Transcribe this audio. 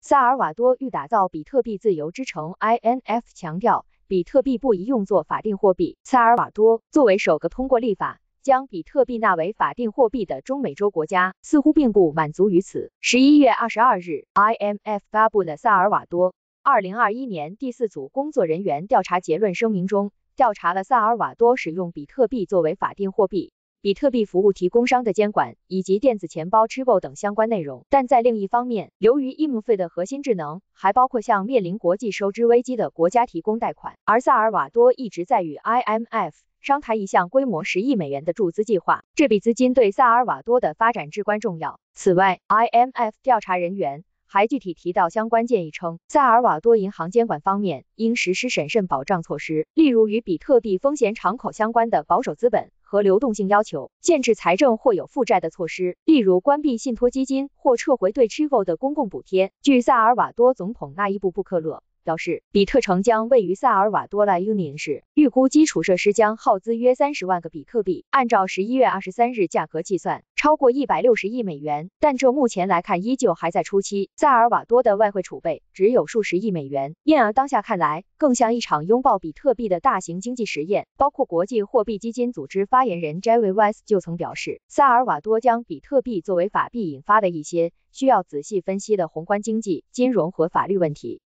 萨尔瓦多欲打造比特币自由之城 ，INF 强调比特币不宜用作法定货币。萨尔瓦多作为首个通过立法将比特币纳为法定货币的中美洲国家，似乎并不满足于此。11月22日 ，IMF 发布了萨尔瓦多2021年第4组工作人员调查结论声明中，调查了萨尔瓦多使用比特币作为法定货币、比特币服务提供商的监管以及电子钱包 Chivo 等相关内容。但在另一方面，由于 IMF 的核心智能还包括向面临国际收支危机的国家提供贷款，而萨尔瓦多一直在与 IMF 商谈一项规模10亿美元的注资计划，这笔资金对萨尔瓦多的发展至关重要。此外 ，IMF 调查人员还具体提到相关建议称，萨尔瓦多银行监管方面应实施审慎保障措施，例如与比特币风险敞口相关的保守资本和流动性要求，限制财政或有负债的措施，例如关闭信托基金或撤回对 Chivo 的公共补贴。据萨尔瓦多总统纳伊布布克勒表示，比特城将位于萨尔瓦多拉 Union 市，预估基础设施将耗资约30万个比特币，按照11月23日价格计算，超过160亿美元，但这目前来看依旧还在初期。萨尔瓦多的外汇储备只有数十亿美元，因而当下看来更像一场拥抱比特币的大型经济实验。包括国际货币基金组织发言人 Jerry Weiss 就曾表示，萨尔瓦多将比特币作为法币引发的一些需要仔细分析的宏观经济、金融和法律问题。